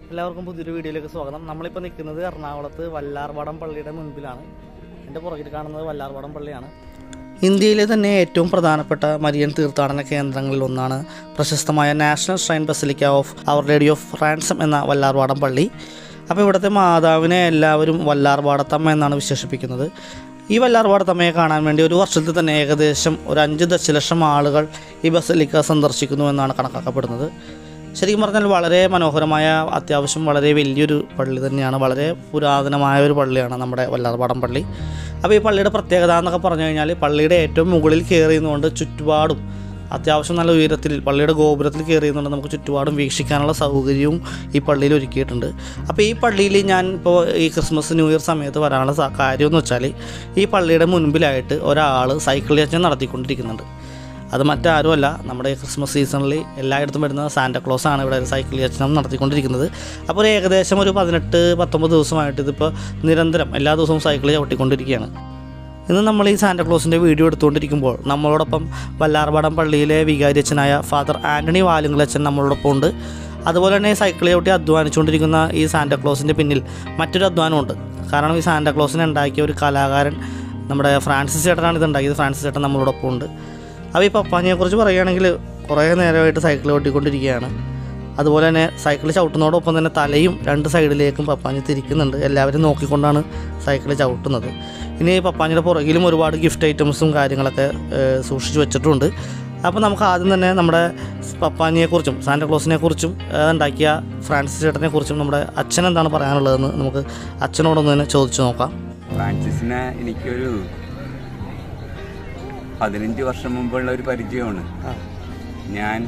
എല്ലാവർക്കും പുതിയൊരു വീഡിയോയിലേക്ക് സ്വാഗതം. നമ്മളിപ്പോൾ നിൽക്കുന്നത് എറണാകുളത്ത് വല്ലാർപാടം പള്ളിയുടെ മുൻപിലാണ്. എൻ്റെ പുറകിൽ കാണുന്നത് വല്ലാർപാടം പള്ളിയാണ്. ഇന്ത്യയിലെ തന്നെ ഏറ്റവും പ്രധാനപ്പെട്ട മരിയൻ തീർത്ഥാടന കേന്ദ്രങ്ങളിൽ ഒന്നാണ് പ്രശസ്തമായ national shrine basilica of our lady of ransom എന്ന വല്ലാർപാടം പള്ളി. അപ്പോൾ ഇവിടുത്തെ മാതാവിനെ എല്ലാവരും വല്ലാർപാടത്തമ്മ എന്നാണ് വിശേഷിപ്പിക്കുന്നത്. ഈ വല്ലാർപാടത്തമ്മയെ കാണാൻ വേണ്ടി ഒരു വർഷത്തിൽ തന്നെ ഏകദേശം ഒരു 5 ദശലക്ഷം ആളുകൾ ഈ ബസിലിക്ക സന്ദർശിക്കുന്നു എന്നാണ് കണക്കാക്കപ്പെടുന്നത്. ശരിക്കും പറഞ്ഞാൽ വളരെ മനോഹരമായ, അത്യാവശ്യം വളരെ വലിയൊരു പള്ളി തന്നെയാണ്. വളരെ പുരാതനമായ ഒരു പള്ളിയാണ് നമ്മുടെ വല്ലാർപാടം പള്ളി. അപ്പോൾ ഈ പള്ളിയുടെ പ്രത്യേകത എന്നൊക്കെ പറഞ്ഞു കഴിഞ്ഞാൽ പള്ളിയുടെ ഏറ്റവും മുകളിൽ കയറിയുന്നതുകൊണ്ട് ചുറ്റുപാടും അത്യാവശ്യം നല്ല ഉയരത്തിൽ പള്ളിയുടെ ഗോപുരത്തിൽ കയറിയുന്നുണ്ട് നമുക്ക് ചുറ്റുപാടും വീക്ഷിക്കാനുള്ള സൗകര്യവും ഈ പള്ളിയിൽ ഒരുക്കിയിട്ടുണ്ട്. അപ്പോൾ ഈ പള്ളിയിൽ ഞാൻ ഇപ്പോൾ ഈ ക്രിസ്മസ് ന്യൂ ഇയർ സമയത്ത് വരാനുള്ള കാര്യമെന്ന് വെച്ചാൽ ഈ പള്ളിയുടെ മുൻപിലായിട്ട് ഒരാൾ സൈക്കിൾ യാത്ര നടത്തിക്കൊണ്ടിരിക്കുന്നുണ്ട്. അത് മറ്റാരുമല്ല, നമ്മുടെ ക്രിസ്മസ് സീസണിൽ എല്ലായിടത്തും വരുന്ന സാന്റാക്ലോസ് ആണ് ഇവിടെ സൈക്കിൾ യാത്ര നടത്തിക്കൊണ്ടിരിക്കുന്നത്. അപ്പോൾ ഒരു ഏകദേശം ഒരു 18-19 ദിവസമായിട്ട് ഇതിപ്പോൾ നിരന്തരം എല്ലാ ദിവസവും സൈക്കിൾ ചവിട്ടിക്കൊണ്ടിരിക്കുകയാണ്. ഇന്ന് നമ്മൾ ഈ സാന്റാക്ലോസിൻ്റെ വീഡിയോ എടുത്തുകൊണ്ടിരിക്കുമ്പോൾ നമ്മളോടൊപ്പം വല്ലാർപാടം പള്ളിയിലെ വികാരിയച്ഛനായ ഫാദർ ആൻ്റണി വാലുങ്കളച്ചൻ നമ്മളോടൊപ്പം ഉണ്ട്. അതുപോലെ തന്നെ സൈക്കിൾ ചവിട്ടി അധ്വാനിച്ചുകൊണ്ടിരിക്കുന്ന ഈ സാന്റാക്ലോസിൻ്റെ പിന്നിൽ മറ്റൊരു അധ്വാനമുണ്ട്. കാരണം ഈ സാന്റാക്ലോസിനെ ഉണ്ടാക്കിയ ഒരു കലാകാരൻ നമ്മുടെ ഫ്രാൻസിസ് ചേട്ടനാണ് ഇത് ഉണ്ടാക്കിയത്. ഫ്രാൻസിസ് ചേട്ടൻ നമ്മളോടൊപ്പം ഉണ്ട്. അപ്പോൾ ഈ പപ്പാനിയെക്കുറിച്ച് പറയുകയാണെങ്കിൽ കുറേ നേരമായിട്ട് സൈക്കിൾ ചവിട്ടിക്കൊണ്ടിരിക്കുകയാണ്. അതുപോലെ തന്നെ സൈക്കിൾ ചവിട്ടുന്നതോടൊപ്പം തന്നെ തലയും 2 സൈഡിലേക്കും പപ്പാനി തിരിക്കുന്നുണ്ട്. എല്ലാവരും നോക്കിക്കൊണ്ടാണ് സൈക്കിൾ ചവിട്ടുന്നത്. ഇനി പപ്പാനിയുടെ പുറകിലും ഒരുപാട് ഗിഫ്റ്റ് ഐറ്റംസും കാര്യങ്ങളൊക്കെ സൂക്ഷിച്ച് വെച്ചിട്ടുണ്ട്. അപ്പോൾ നമുക്ക് ആദ്യം തന്നെ നമ്മുടെ പപ്പാനിയെക്കുറിച്ചും സാന്റാക്ലോസിനെക്കുറിച്ചും ഉണ്ടാക്കിയ ഫ്രാൻസിസ് ചേട്ടനെക്കുറിച്ചും നമ്മുടെ അച്ഛൻ എന്താണ് പറയാനുള്ളതെന്ന് നമുക്ക് അച്ഛനോടൊന്ന് തന്നെ ചോദിച്ചു നോക്കാം. ഫ്രാൻസിസിനെ എനിക്കൊരു 15 വർഷം മുമ്പുള്ള ഒരു പരിചയമാണ്. ഞാൻ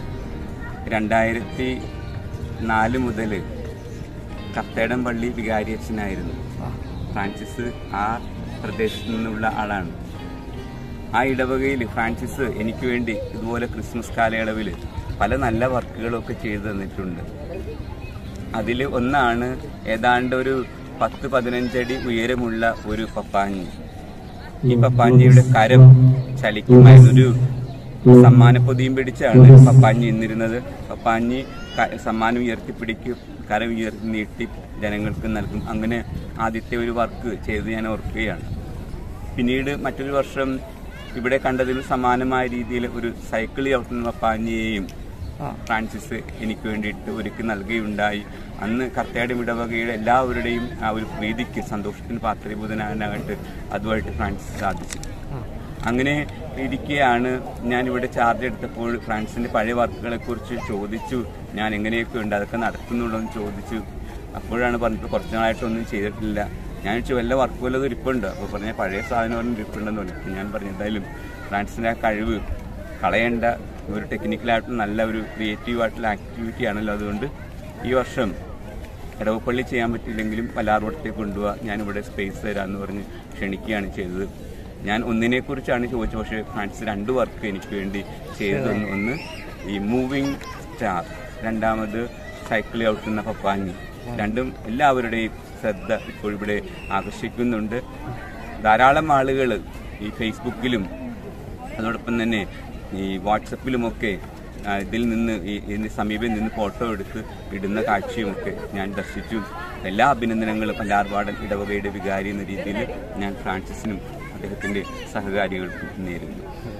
2004 മുതൽ കത്തേടം പള്ളി വികാരിയച്ഛനായിരുന്നു. ഫ്രാൻസിസ് ആ പ്രദേശത്തു നിന്നുള്ള ആളാണ്. ആ ഇടവകയിൽ ഫ്രാൻസിസ് എനിക്ക് വേണ്ടി ഇതുപോലെ ക്രിസ്മസ് കാലയളവിൽ പല നല്ല വർക്കുകളൊക്കെ ചെയ്തു തന്നിട്ടുണ്ട്. അതിൽ ഒന്നാണ് ഏതാണ്ട് ഒരു 10-15 അടി ഉയരമുള്ള ഒരു പപ്പാഞ്ഞി. ഈ പപ്പാഞ്ഞിയുടെ കരം ചലിക്കുമായിരുന്നൊരു സമ്മാനപ്പൊതിയും പിടിച്ചാണ് പപ്പാഞ്ഞി നിന്നിരുന്നത്. പപ്പാഞ്ഞി സമ്മാനം ഉയർത്തിപ്പിടിക്കും, കരം ഉയർത്തി നീട്ടി ജനങ്ങൾക്ക് നൽകും. അങ്ങനെ ആദ്യത്തെ ഒരു വർക്ക് ചെയ്ത് ഞാൻ ഓർക്കുകയാണ്. പിന്നീട് മറ്റൊരു വർഷം ഇവിടെ കണ്ടതിൽ സമാനമായ രീതിയിൽ ഒരു സൈക്കിൾ ചവിട്ടുന്ന പപ്പാഞ്ഞിയെയും ഫ്രാൻസിസ് എനിക്ക് വേണ്ടിയിട്ട് ഒരുക്കി നൽകുകയുണ്ടായി. അന്ന് കർത്തയുടെ ഇടവകയുടെ എല്ലാവരുടെയും ആ ഒരു പ്രീതിക്ക്, സന്തോഷത്തിന് പാത്രീഭൂതനാകാനായിട്ട് അതുമായിട്ട് ഫ്രാൻസിസ് സാധിച്ചു. അങ്ങനെ ഇരിക്കെയാണ് ഞാനിവിടെ ചാർജ് എടുത്തപ്പോൾ ഫ്രാൻസിൻ്റെ പഴയ വർക്കുകളെക്കുറിച്ച് ചോദിച്ചു. ഞാൻ എങ്ങനെയൊക്കെ ഉണ്ട്, അതൊക്കെ നടത്തുന്നുണ്ടോ എന്ന് ചോദിച്ചു. അപ്പോഴാണ് പറഞ്ഞിട്ട് കുറച്ച് നാളായിട്ടൊന്നും ചെയ്തിട്ടില്ല. ഞാൻ ചോദിച്ചു വല്ല വർക്ക് വല്ലതും ഇരിപ്പുണ്ട്. അപ്പോൾ പറഞ്ഞ പഴയ സാധനം ഇരിപ്പുണ്ടെന്ന് പറഞ്ഞു. അപ്പോൾ ഞാൻ പറഞ്ഞു എന്തായാലും ഫ്രാൻസിൻ്റെ ആ കഴിവ് കളയേണ്ട, ഒരു ടെക്നിക്കലായിട്ടുള്ള നല്ല ഒരു ക്രിയേറ്റീവായിട്ടുള്ള ആക്ടിവിറ്റി ആണല്ലോ. അതുകൊണ്ട് ഈ വർഷം ഇടവപ്പള്ളി ചെയ്യാൻ പറ്റില്ലെങ്കിലും വല്ലാർപാടത്തേക്ക് കൊണ്ടുപോവുക, ഞാനിവിടെ സ്പേസ് തരാമെന്ന് പറഞ്ഞ് ക്ഷണിക്കുകയാണ് ചെയ്തത്. ഞാൻ ഒന്നിനെക്കുറിച്ചാണ് ചോദിച്ചത്, പക്ഷേ ഫ്രാൻസിസ് 2 വർക്ക് എനിക്ക് വേണ്ടി ചെയ്തു തന്നു. ഒന്ന് ഈ മൂവിങ് സ്റ്റാർ, രണ്ടാമത് സൈക്കിൾ ചവിട്ടുന്ന പപ്പാഞ്ഞി. രണ്ടും എല്ലാവരുടെയും ശ്രദ്ധ ഇപ്പോൾ ഇവിടെ ആകർഷിക്കുന്നുണ്ട്. ധാരാളം ആളുകൾ ഈ ഫേസ്ബുക്കിലും അതോടൊപ്പം തന്നെ ഈ വാട്സപ്പിലുമൊക്കെ ഇതിൽ നിന്ന് ഇതിന് സമീപം നിന്ന് ഫോട്ടോ എടുത്ത് ഇടുന്ന കാഴ്ചയുമൊക്കെ ഞാൻ ദർശിച്ചു. എല്ലാ അഭിനന്ദനങ്ങളും വല്ലാർപാടം ഇടവകയുടെ വികാരി എന്ന രീതിയിൽ ഞാൻ ഫ്രാൻസിസിനും അദ്ദേഹത്തിൻ്റെ സഹകാരികൾക്കും നേരുന്നു.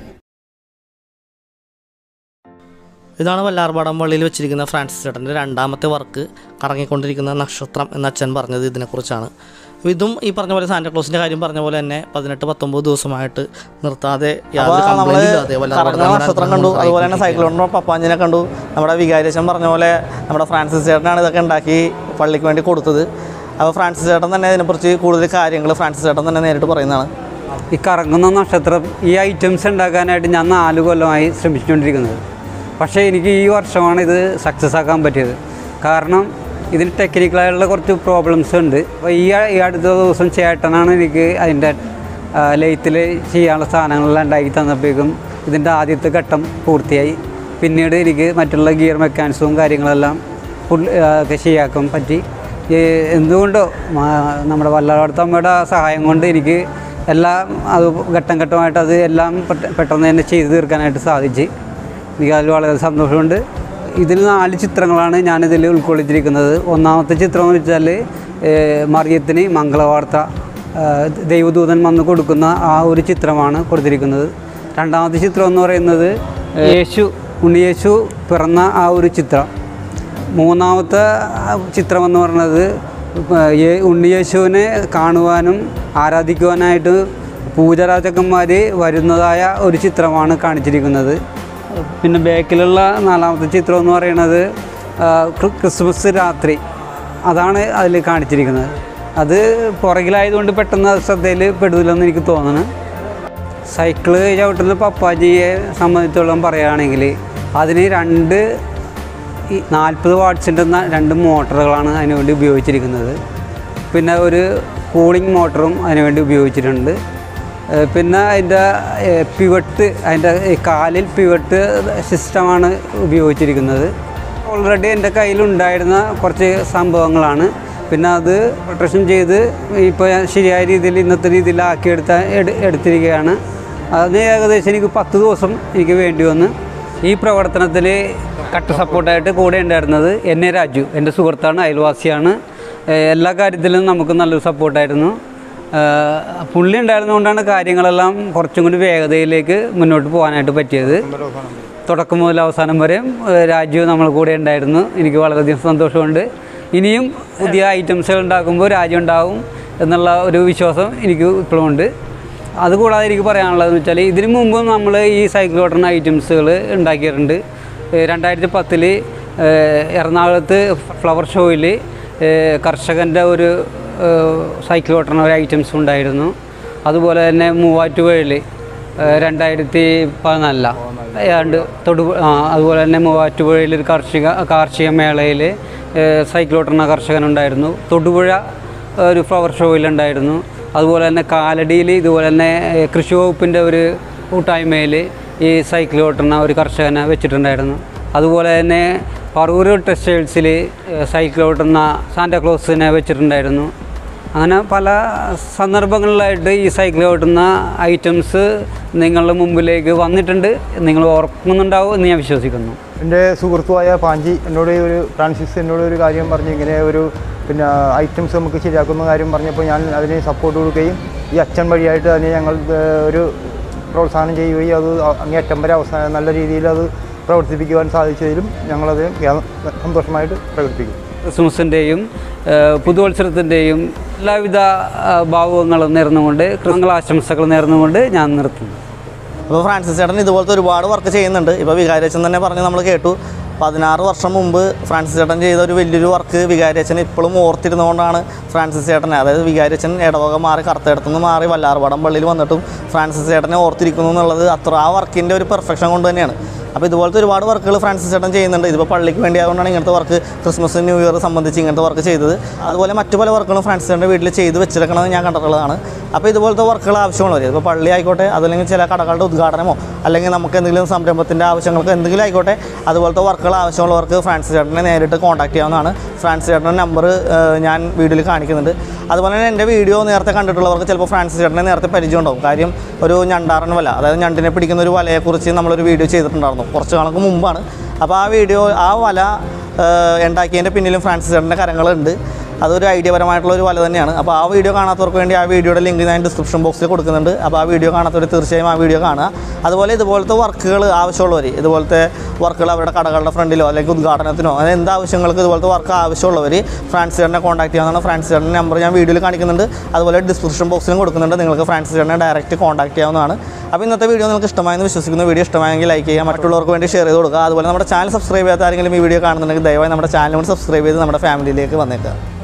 ഇതാണ് വല്ലാർപാടം പള്ളിയിൽ വെച്ചിരിക്കുന്ന ഫ്രാൻസിസ് ചേട്ടൻ്റെ 2ാമത്തെ വർക്ക്, കറങ്ങിക്കൊണ്ടിരിക്കുന്ന നക്ഷത്രം എന്ന അച്ഛൻ പറഞ്ഞത് ഇതിനെക്കുറിച്ചാണ്. ഇതും ഈ പറഞ്ഞ പോലെ സാന്റാക്ലോസിൻ്റെ കാര്യം പറഞ്ഞ പോലെ തന്നെ 18-19 ദിവസമായിട്ട് നിർത്താതെ നക്ഷത്രം കണ്ടു. അതുപോലെ തന്നെ സൈക്കിൾ കൊണ്ട് പപ്പാഞ്ഞിനെ കണ്ടു. നമ്മുടെ വികാരിയച്ഛൻ പറഞ്ഞ പോലെ നമ്മുടെ ഫ്രാൻസിസ് ചേട്ടനാണ് ഇതൊക്കെ ഉണ്ടാക്കി പള്ളിക്ക് വേണ്ടി കൊടുത്തത്. അപ്പോൾ ഫ്രാൻസിസ് ചേട്ടൻ തന്നെ ഇതിനെക്കുറിച്ച് കൂടുതൽ കാര്യങ്ങൾ ഫ്രാൻസിസ് ചേട്ടൻ തന്നെ നേരിട്ട് പറയുന്നതാണ്. ഈ കറങ്ങുന്ന നക്ഷത്രം ഈ ഐറ്റംസ് ഉണ്ടാക്കാനായിട്ട് ഞാൻ 4 കൊല്ലമായി ശ്രമിച്ചുകൊണ്ടിരിക്കുന്നത്. പക്ഷേ എനിക്ക് ഈ വർഷമാണ് ഇത് സക്സസ് ആക്കാൻ പറ്റിയത്. കാരണം ഇതിന് ടെക്നിക്കലായിട്ടുള്ള കുറച്ച് പ്രോബ്ലംസ് ഉണ്ട്. അപ്പോൾ ഈ അടുത്ത ദിവസം ചേട്ടനാണ് എനിക്ക് അതിൻ്റെ ലെയ്ത്തിൽ ചെയ്യാനുള്ള സാധനങ്ങളെല്ലാം ഉണ്ടാക്കി തന്നപ്പോഴേക്കും ഇതിൻ്റെ ആദ്യത്തെ ഘട്ടം പൂർത്തിയായി. പിന്നീട് എനിക്ക് മറ്റുള്ള ഗിയർ മെക്കാനിസവും കാര്യങ്ങളെല്ലാം ഒക്കെ ശരിയാക്കാൻ പറ്റി. എന്തുകൊണ്ടോ നമ്മുടെ വല്ലാർപാടത്തമ്മയുടെ സഹായം കൊണ്ട് എനിക്ക് എല്ലാം അത് ഘട്ടം ഘട്ടമായിട്ട് അത് എല്ലാം പെട്ടെന്ന് തന്നെ ചെയ്തു തീർക്കാനായിട്ട് സാധിച്ചു. എനിക്ക് അതിൽ വളരെ സന്തോഷമുണ്ട്. ഇതിൽ 4 ചിത്രങ്ങളാണ് ഞാനിതിൽ ഉൾക്കൊള്ളിച്ചിരിക്കുന്നത്. ഒന്നാമത്തെ ചിത്രം എന്ന് വെച്ചാൽ മറിയത്തിന് മംഗളവാർത്ത ദൈവദൂതൻ വന്ന് കൊടുക്കുന്ന ആ ഒരു ചിത്രമാണ് കൊടുത്തിരിക്കുന്നത്. രണ്ടാമത്തെ ചിത്രം എന്ന് പറയുന്നത് ഉണ്ണിയേശു പിറന്ന ആ ഒരു ചിത്രം. മൂന്നാമത്തെ ചിത്രമെന്ന് പറയുന്നത് ഉണ്ണിയേശുവിനെ കാണുവാനും ആരാധിക്കുവാനായിട്ട് പൂജാരാജക്കന്മാർ വരുന്നതായ ഒരു ചിത്രമാണ് കാണിച്ചിരിക്കുന്നത്. പിന്നെ ബാക്കിലുള്ള 4ാമത്തെ ചിത്രം എന്ന് പറയുന്നത് ക്രിസ്മസ് രാത്രി, അതാണ് അതിൽ കാണിച്ചിരിക്കുന്നത്. അത് പുറകിലായതുകൊണ്ട് പെട്ടെന്ന് ശ്രദ്ധയിൽ പെടുന്നില്ലെന്ന് എനിക്ക് തോന്നുന്നു. സൈക്കിള് ചവിട്ടുന്ന പപ്പാജിയെ സംബന്ധിച്ചോളം പറയുകയാണെങ്കിൽ അതിന് 40 വാട്ട്സിൻ്റെ 2 മോട്ടറുകളാണ് അതിനുവേണ്ടി ഉപയോഗിച്ചിരിക്കുന്നത്. പിന്നെ ഒരു കൂളിംഗ് മോട്ടറും അതിനുവേണ്ടി ഉപയോഗിച്ചിട്ടുണ്ട്. പിന്നെ അതിൻ്റെ അതിൻ്റെ കാലിൽ പിവട്ട് സിസ്റ്റമാണ് ഉപയോഗിച്ചിരിക്കുന്നത്. ഓൾറെഡി എൻ്റെ കയ്യിലുണ്ടായിരുന്ന കുറച്ച് സംഭവങ്ങളാണ്. പിന്നെ അത് പ്രൊട്ടക്ഷൻ ചെയ്ത് ഇപ്പോൾ ശരിയായ രീതിയിൽ ഇന്നത്തെ രീതിയിൽ എടുത്തിരിക്കുകയാണ്. അതിന് ഏകദേശം എനിക്ക് 10 ദിവസം എനിക്ക് വേണ്ടി വന്നു. ഈ പ്രവർത്തനത്തിൽ കട്ട സപ്പോർട്ടായിട്ട് കൂടെ ഉണ്ടായിരുന്നത് രാജു, എൻ്റെ സുഹൃത്താണ്, അയൽവാസിയാണ്. എല്ലാ കാര്യത്തിലും നമുക്ക് നല്ലൊരു സപ്പോർട്ടായിരുന്നു. പുള്ളി ഉണ്ടായിരുന്നുകൊണ്ടാണ് കാര്യങ്ങളെല്ലാം കുറച്ചും കൂടി വേഗതയിലേക്ക് മുന്നോട്ട് പോകാനായിട്ട് പറ്റിയത്. തുടക്കം മുതൽ അവസാനം വരെയും രാജു നമ്മൾ കൂടെ ഉണ്ടായിരുന്നു. എനിക്ക് വളരെയധികം സന്തോഷമുണ്ട്. ഇനിയും പുതിയ ഐറ്റംസുകൾ ഉണ്ടാക്കുമ്പോൾ രാജു ഉണ്ടാവും എന്നുള്ള ഒരു വിശ്വാസം എനിക്ക് ഇപ്പോഴും ഉണ്ട്. അതുകൂടാതെ എനിക്ക് പറയാനുള്ളതെന്ന് വെച്ചാൽ ഇതിനു മുമ്പ് നമ്മൾ ഈ സൈക്കിൾ ഓട്ടുന്ന ഐറ്റംസുകൾ ഉണ്ടാക്കിയിട്ടുണ്ട്. 2010 എറണാകുളത്ത് ഫ്ലവർ ഷോയിൽ കർഷകൻ്റെ ഒരു സൈക്കിൾ ഓട്ടുന്ന ഒരു ഐറ്റംസ് ഉണ്ടായിരുന്നു. അതുപോലെ തന്നെ മൂവാറ്റുപുഴയിൽ 2014 ഏതാണ്ട് അതുപോലെ തന്നെ മൂവാറ്റുപുഴയിൽ ഒരു കാർഷിക മേളയിൽ സൈക്കിൾ ഓട്ടുന്ന കർഷകനുണ്ടായിരുന്നു. തൊടുപുഴ ഒരു ഫ്ലവർ ഷോയിലുണ്ടായിരുന്നു. അതുപോലെ തന്നെ കാലടിയിൽ ഇതുപോലെ തന്നെ കൃഷി വകുപ്പിൻ്റെ ഒരു കൂട്ടായ്മയിൽ ഈ സൈക്കിൾ ഓട്ടുന്ന ഒരു കർഷകനെ വെച്ചിട്ടുണ്ടായിരുന്നു. അതുപോലെ തന്നെ പറവൂർ ടെക്സ്റ്റൈൽസിൽ സൈക്കിൾ ഓട്ടുന്ന സാന്റാക്ലോസിനെ വെച്ചിട്ടുണ്ടായിരുന്നു. അങ്ങനെ പല സന്ദർഭങ്ങളിലായിട്ട് ഈ സൈക്കിൾ ഓട്ടുന്ന ഐറ്റംസ് നിങ്ങളുടെ മുമ്പിലേക്ക് വന്നിട്ടുണ്ട്. നിങ്ങൾ ഓർക്കുന്നുണ്ടാവും എന്ന് ഞാൻ വിശ്വസിക്കുന്നു. എൻ്റെ സുഹൃത്തുമായ പാഞ്ചി ഫ്രാൻസിസ് എന്നോട് ഒരു കാര്യം പറഞ്ഞു, ഇങ്ങനെ ഒരു ഐറ്റംസ് നമുക്ക് ശരിയാക്കുന്ന കാര്യം പറഞ്ഞപ്പോൾ ഞാൻ അതിന് സപ്പോർട്ട് കൊടുക്കുകയും ഈ അച്ഛൻ വഴിയായിട്ട് അതിനെ ഞങ്ങൾ ഒരു പ്രോത്സാഹനം ചെയ്യുകയും അത് അങ്ങേയറ്റം വരെ നല്ല രീതിയിൽ അത് പ്രവർത്തിപ്പിക്കുവാൻ സാധിച്ചതിലും ഞങ്ങളത് സന്തോഷമായിട്ട് പ്രകടിപ്പിക്കും. ക്രിസ്മസിൻ്റെയും പുതുവത്സരത്തിൻ്റെയും എല്ലാവിധ ഭാവുകങ്ങളും നേർന്നുകൊണ്ട് ആശംസകൾ നേർന്നുകൊണ്ട് ഞാൻ നിർത്തുന്നു. അപ്പോൾ ഫ്രാൻസിസ് ചേട്ടൻ ഇതുപോലത്തെ ഒരുപാട് വർക്ക് ചെയ്യുന്നുണ്ട്. ഇപ്പോൾ വികാരിയച്ഛൻ തന്നെ പറഞ്ഞ് നമ്മൾ കേട്ടു. 16 വർഷം മുമ്പ് ഫ്രാൻസിസ് ചേട്ടൻ ചെയ്ത ഒരു വലിയൊരു വർക്ക് വികാരിയച്ഛൻ ഇപ്പോഴും ഓർത്തിരുന്നുകൊണ്ടാണ് ഫ്രാൻസിസ് ചേട്ടനെ, അതായത് വികാരിയച്ഛൻ ഇടവക മാറി കറുത്തേടത്തുനിന്ന് മാറി വല്ലാർപാടം പള്ളിയിൽ വന്നിട്ടും ഫ്രാൻസിസ് ചേട്ടനെ ഓർത്തിരിക്കുന്നു എന്നുള്ളത് ആ വർക്കിൻ്റെ ഒരു പെർഫെക്ഷൻ കൊണ്ട് തന്നെയാണ്. അപ്പോൾ ഇതുപോലത്തെ ഒരുപാട് വർക്കുകൾ ഫ്രാൻസിസ് ചേട്ടൻ ചെയ്യുന്നുണ്ട്. ഇതിപ്പോൾ പള്ളിക്ക് വേണ്ടി ആയതുകൊണ്ടാണ് ഇങ്ങനത്തെ വർക്ക്, ക്രിസ്മസ് ന്യൂ ഇയർ സംബന്ധിച്ച് ഇങ്ങനത്തെ വർക്ക് ചെയ്തത്. അതുപോലെ മറ്റു പല വർക്കുകളും ഫ്രാൻസിസ് ചേട്ടൻ്റെ വീട്ടിൽ ചെയ്ത് വെച്ചിരിക്കണമെന്ന് ഞാൻ കണ്ടിട്ടുള്ളതാണ്. അപ്പോൾ ഇതുപോലത്തെ വർക്കുകൾ ആവശ്യമുള്ളവർ, ഇപ്പോൾ പള്ളി ആയിക്കോട്ടെ, അതല്ലെങ്കിൽ ചില കടകളുടെ ഉദ്ഘാടനമോ അല്ലെങ്കിൽ നമുക്ക് എന്തെങ്കിലും സംരംഭത്തിൻ്റെ ആവശ്യങ്ങൾക്ക് എന്തെങ്കിലും ആയിക്കോട്ടെ, അതുപോലത്തെ വർക്കുകൾ ആവശ്യമുള്ളവർക്ക് ഫ്രാൻസിസ് ചേട്ടനെ നേരിട്ട് കോൺടാക്ട് ചെയ്യാവുന്നതാണ്. ഫ്രാൻസിസ് ചേട്ടൻ്റെ നമ്പർ ഞാൻ വീഡിയോയിൽ കാണിക്കുന്നുണ്ട്. അതുപോലെ തന്നെ എൻ്റെ വീഡിയോ നേരത്തെ കണ്ടിട്ടുള്ളവർക്ക് ചിലപ്പോൾ ഫ്രാൻസിസ് ചേട്ടനെ നേരത്തെ പരിചയം ഉണ്ടാവും. കാര്യം ഒരു ഞണ്ടാറൻ വല, അതായത് ഞണ്ടിനെ പിടിക്കുന്ന ഒരു വലയെക്കുറിച്ച് നമ്മളൊരു വീഡിയോ ചെയ്തിട്ടുണ്ടായിരുന്നു കുറച്ച് നാൾക്ക് മുമ്പാണ്. അപ്പോൾ ആ വല ഉണ്ടാക്കിയതിൻ്റെ പിന്നിലും ഫ്രാൻസിസ് ചേട്ടൻ്റെ കരങ്ങളുണ്ട്. അതൊരു ഐഡിയപരമായിട്ടുള്ള ഒരു വല തന്നെയാണ്. അപ്പോൾ ആ വീഡിയോ കാണാത്തവർക്ക് വേണ്ടി ആ വീഡിയോയുടെ ലിങ്ക് ഞാൻ ഡിസ്ക്രിപ്ഷൻ ബോക്സിൽ കൊടുക്കുന്നുണ്ട്. അപ്പോൾ ആ വീഡിയോ കാണാത്തവർ തീർച്ചയായും ആ വീഡിയോ കാണുക. അതുപോലെ ഇതുപോലത്തെ വർക്കുകൾ ആവശ്യമുള്ളവർ, ഇതുപോലത്തെ വർക്കുകൾ അവരുടെ കടകളുടെ ഫ്രണ്ടിലോ അല്ലെങ്കിൽ ഉദ്ഘാടനത്തിനോ അങ്ങനെ എന്ത് ആവശ്യങ്ങൾക്ക് ഇതുപോലത്തെ വർക്ക് ആവശ്യമുള്ളവർ ഫ്രാൻസിസ് ചേട്ടനെ കോൺടാക്ട് ചെയ്യാവുന്നതാണ്. ഫ്രാൻസിസ് ചേട്ടൻ്റെ നമ്പർ ഞാൻ വീഡിയോയിൽ കാണിക്കുന്നുണ്ട്. അതുപോലെ ഡിസ്ക്രിപ്ഷൻ ബോക്സിലും കൊടുക്കുന്നുണ്ട്. നിങ്ങൾക്ക് ഫ്രാൻസിസ് ചേട്ടനെ ഡയറക്റ്റ് കോൺടാക്ട് ചെയ്യാവുന്നതാണ്. അപ്പോൾ ഇന്നത്തെ വീഡിയോ നിങ്ങൾക്ക് ഇഷ്ടമായെന്ന് വിശ്വസിക്കുന്നു. വീഡിയോ ഇഷ്ടമായെങ്കിൽ ലൈക്ക് ചെയ്യുക, മറ്റുള്ളവർക്ക് വേണ്ടി ഷെയർ ചെയ്ത് കൊടുക്കുക. അതുപോലെ നമ്മുടെ ചാനൽ സബ്സ്ക്രൈബ് ചെയ്യാത്ത ആരെങ്കിലും ഈ വീഡിയോ കാണുന്നുണ്ടെങ്കിൽ ദയവായി നമ്മുടെ ചാനൽ സബ്സ്ക്രൈബ് ചെയ്ത് നമ്മുടെ ഫാമിലിയിലേക്ക് വന്നേക്കുക.